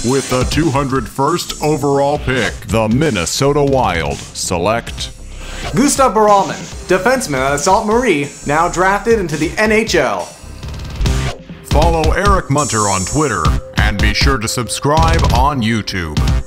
With the 201st overall pick, the Minnesota Wild select Gustav Bouramman, defenseman out of Sault Marie, now drafted into the NHL. Follow Eric Munter on Twitter and be sure to subscribe on YouTube.